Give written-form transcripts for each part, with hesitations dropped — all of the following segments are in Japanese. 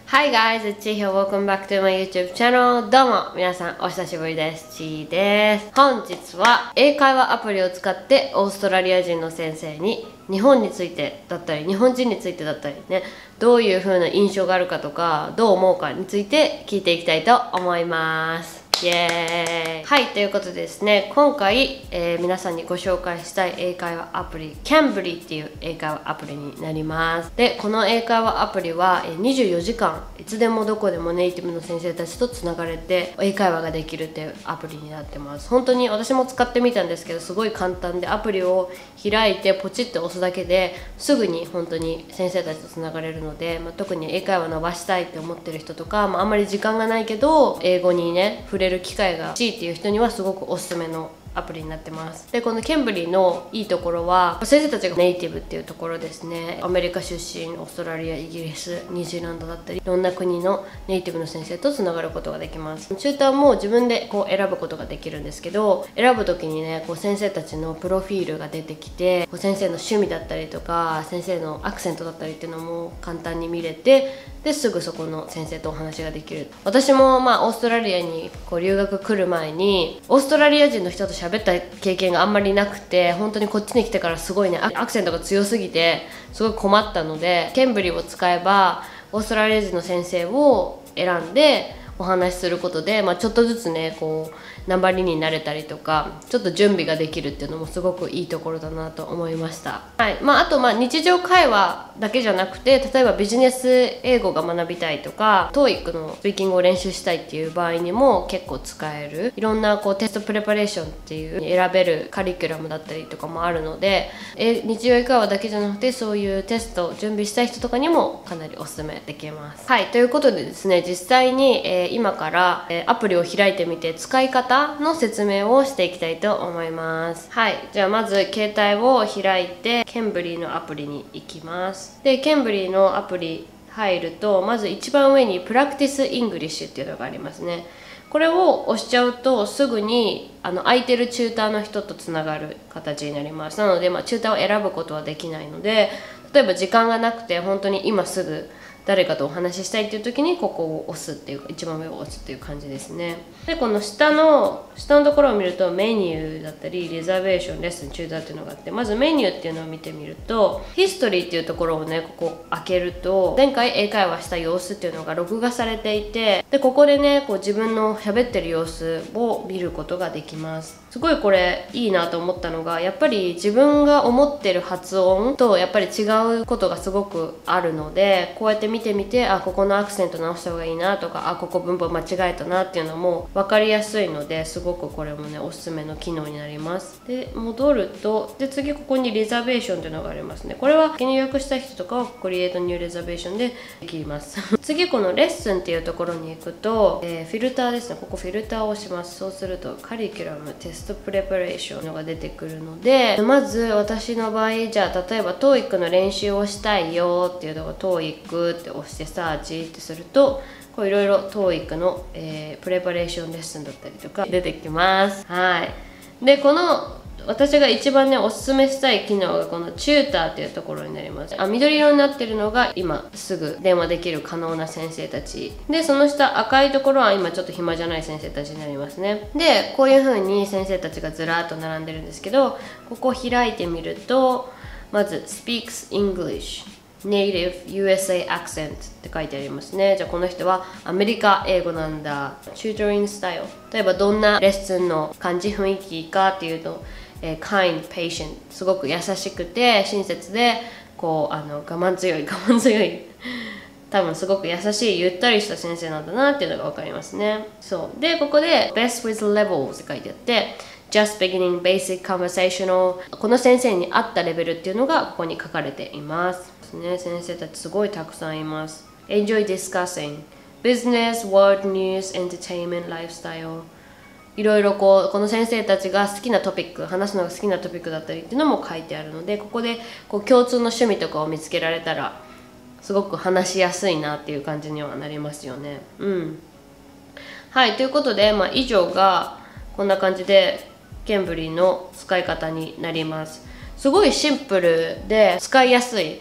Hi guys, it's Chi here. Welcome back to my YouTube channel. どうも皆さんお久しぶりです。Chi です。本日は英会話アプリを使ってオーストラリア人の先生に日本についてだったり日本人についてだったりね、どういう風な印象があるかとかどう思うかについて聞いていきたいと思います。イエーイ。はい、ということでですね、今回、皆さんにご紹介したい英会話アプリ Cambly っていう英会話アプリになります。で、この英会話アプリは24時間いつでもどこでもネイティブの先生たちとつながれて英会話ができるっていうアプリになってます。本当に私も使ってみたんですけど、すごい簡単でアプリを開いてポチッと押すだけですぐに本当に先生たちとつながれるので、特に英会話伸ばしたいって思ってる人とか、あんまり時間がないけど英語にね触れる機会が欲しいっていう人にはすごくおすすめのアプリになってます。で、このCamblyのいいところは先生たちがネイティブっていうところですね。アメリカ出身、オーストラリア、イギリス、ニュージーランドだったりいろんな国のネイティブの先生とつながることができます。チューターも自分でこう選ぶことができるんですけど、選ぶ時にねこう先生たちのプロフィールが出てきて、こう先生の趣味だったりとか先生のアクセントだったりっていうのも簡単に見れて、ですぐそこの先生とお話ができる。私もオーストラリアにこう留学来る前にオーストラリア人の人と喋った経験があんまりなくて、本当にこっちに来てからすごいねアクセントが強すぎてすごい困ったので、Camblyを使えばオーストラリア人の先生を選んでお話しすることで、ちょっとずつねこう訛りになれたりとかちょっと準備ができるっていうのもすごくいいところだなと思いました。はい、あと日常会話だけじゃなくて、例えばビジネス英語が学びたいとか TOEIC のスピーキングを練習したいっていう場合にも結構使える、いろんなこうテストプレパレーションっていう選べるカリキュラムだったりとかもあるので、日常会話だけじゃなくてそういうテストを準備したい人とかにもかなりおすすめできます。はい、ということでですね、実際に、今から、アプリを開いてみて使い方の説明をしていきたいと思います。はい、じゃあまず携帯を開いてCamblyのアプリに行きます。で、Camblyのアプリ入るとまず一番上に Practice English っていうのがありますね。これを押しちゃうとすぐに空いてるチューターの人とつながる形になります。なので、チューターを選ぶことはできないので、例えば時間がなくて本当に今すぐ誰かとお話ししたいっていう時にここを押すっていう、一番上を押すっていう感じですね。で、この下のところを見るとメニューだったりリザベーション、レッスン、チューターっていうのがあって、まずメニューっていうのを見てみるとヒストリーっていうところをねここ開けると前回英会話した様子っていうのが録画されていて、でここでねこう自分の喋ってる様子を見ることができます。すごいこれいいなと思ったのが、やっぱり自分が思ってる発音とやっぱり違うことがすごくあるので、こうやって見てみて、ここのアクセント直した方がいいなとか、ここ文法間違えたなっていうのも分かりやすいので、すごくこれもねおすすめの機能になります。で、戻ると、で次ここにリザベーションっていうのがありますね。これは入力した人とかはクリエイトニューリザベーションでできます次このレッスンっていうところに行くと、フィルターですね。ここフィルターを押します。そうするとカリキュラム、テストプレパレーションのが出てくるので、まず私の場合、じゃあ例えば TOEIC の練習をしたいよっていうのが TOEIC って押してサーチってすると、こういろいろ TOEIC の、プレパレーションレッスンだったりとか出てきます。はい。で、この私が一番ねおすすめしたい機能がこのチューターっていうところになります。緑色になってるのが今すぐ電話できる可能な先生たちで、その下赤いところは今ちょっと暇じゃない先生たちになりますね。で、こういう風に先生たちがずらっと並んでるんですけど、ここ開いてみるとまず Speaks English Native USA Accent って書いてありますね。じゃあこの人はアメリカ英語なんだ。Tutoring Style、 例えばどんなレッスンの感じ、雰囲気かっていうと、kind, patient、 すごく優しくて親切で、こう我慢強い多分すごく優しいゆったりした先生なんだなっていうのが分かりますね。そうで、ここで Best with Levels って書いてあって、Just beginning basic conversational、 この先生に合ったレベルっていうのがここに書かれていますね。先生たちすごいたくさんいます。 Enjoy discussing business, world news, entertainment, lifestyle、 いろいろこの先生たちが好きなトピック、話すのが好きなトピックだったりっていうのも書いてあるので、ここで共通の趣味とかを見つけられたらすごく話しやすいなっていう感じにはなりますよね。はい、ということで、以上がこんな感じでCamblyの使い方になります。すごいシンプルで使いやすい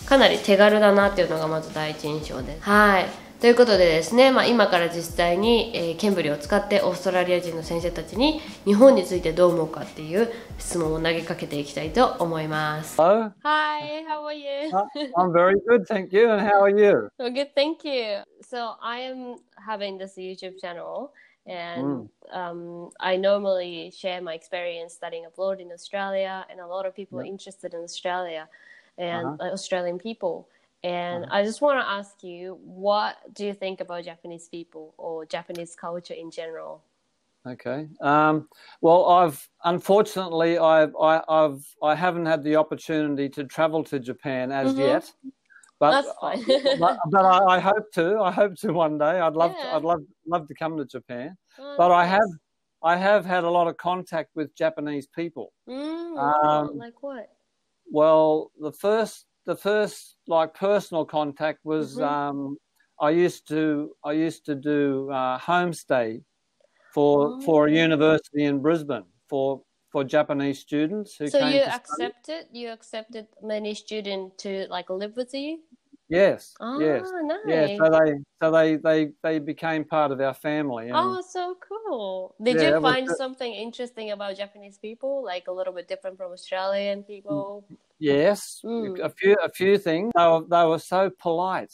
かなり手軽だなっていうのがまず第一印象です。はい。ということでですね、今から実際に、ケンブリを使ってオーストラリア人の先生たちに日本についてどう思うかっていう質問を投げかけていきたいと思います。 Hello. Hi, how are you? I'm very good, thank you. And how are you? Oh, good, thank you. So I am having this YouTube channel, and I normally share my experience studying abroad in Australia, and a lot of people are interested in Australia and Australian people. And I just want to ask you, what do you think about Japanese people or Japanese culture in general? Okay. Well, I haven't had the opportunity to travel to Japan as yet, but That's fine. but I hope to. I hope to one day. I'd love to come to Japan. But I have had a lot of contact with Japanese people. Like what? Well, the first like personal contact was I used to do homestay for a university in Brisbane for Japanese students who So came you to study. accepted many students to like live with you? Yes, Ah, yes, yeah. nice. So they became part of our family, and Oh, so cool. Did yeah, you it was. find something interesting about Japanese people, like a little bit different from Australian people? Yes, a few things. They were so polite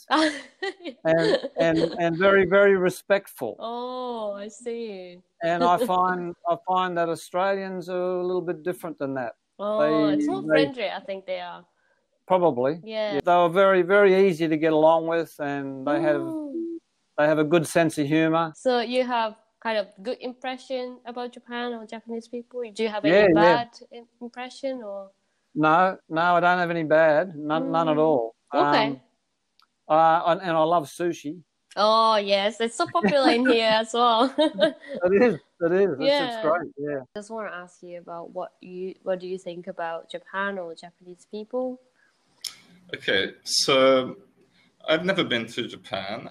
and very very respectful. Oh, I see. And I find that Australians are a little bit different than that. Oh, They it's more they friendly, I think they are. probably, Yeah. they were very very easy to get along with, and they have a good sense of humor. So you have kind of good impression about Japan or Japanese people? Do you have Yeah, any yeah. bad impression or? No, I don't have any bad. None at all. Okay. And I love sushi. Oh, yes, it's so popular in here as well. It is. It's Yeah. great. Yeah. I just want to ask you about what do you think about Japan or Japanese people? Okay, so I've never been to Japan,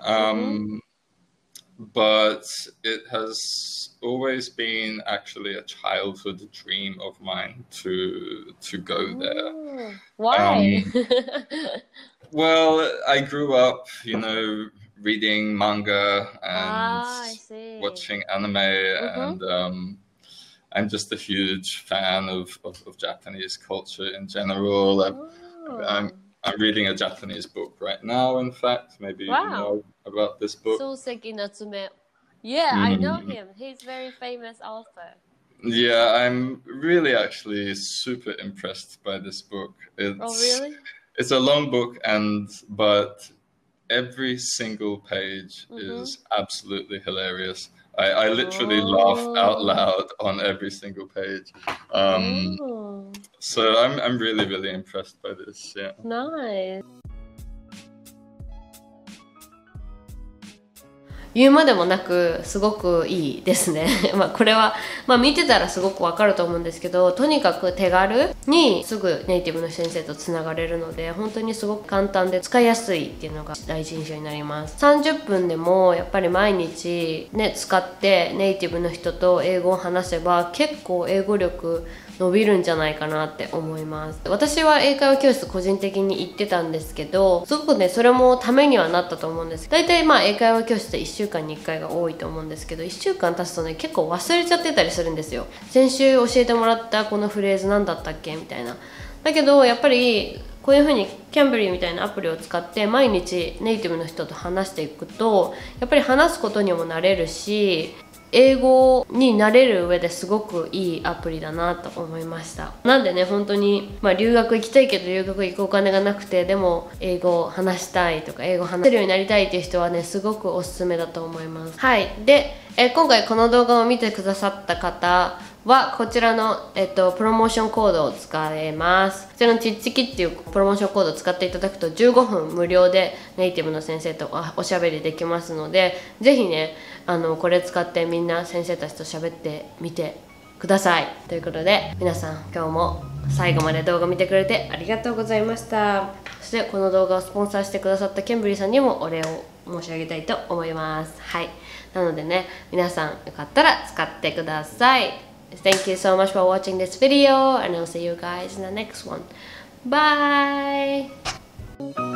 but it has always been actually a childhood dream of mine to go there. Why? Well, I grew up, reading manga I and see. watching anime, and I'm just a huge fan of Japanese culture in general. I'm reading a Japanese book right now, in fact. Maybe you know about this book. Soseki Natsume. Yeah, I know him. He's very famous author. Yeah, I'm really actually super impressed by this book. Really? It's a long book, but every single page is absolutely hilarious. I literally laugh out loud on every single page. So I'm really, really impressed by this. Yeah. Nice. 言うまでもなくすごくいいですねこれは、見てたらすごくわかると思うんですけど、とにかく手軽にすぐネイティブの先生とつながれるので、本当にすごく簡単で使いやすいっていうのが第一印象になります。30分でもやっぱり毎日ね使ってネイティブの人と英語を話せば結構英語力伸びるんじゃないかなって思います。私は英会話教室個人的に行ってたんですけど、すごくねそれもためにはなったと思うんです。大体英会話教室って1週間に1回が多いと思うんですけど、1週間経つとね結構忘れちゃってたりするんですよ。先週教えてもらったこのフレーズ何だったっけみたいな。だけどやっぱりこういう風にキャンベリーみたいなアプリを使って毎日ネイティブの人と話していくと、やっぱり話すことにもなれるし、英語になれる上ですごくいいアプリだなと思いました。なんでね本当に留学行きたいけど留学行くお金がなくて、でも英語を話したいとか英語を話せるようになりたいっていう人はねすごくおすすめだと思います。はい。で、今回この動画を見てくださった方はこちらの、プロモーションコードを使えます。こちらのちっちきっていうプロモーションコードを使っていただくと15分無料でネイティブの先生とおしゃべりできますので、ぜひねこれ使ってみんな先生たちと喋ってみてください。ということで皆さん今日も最後まで動画見てくれてありがとうございました。そしてこの動画をスポンサーしてくださったケンブリーさんにもお礼を申し上げたいと思います。はい。なのでね皆さんよかったら使ってください。Thank you so much for watching this video and I'll see you guys in the next one. Bye! す。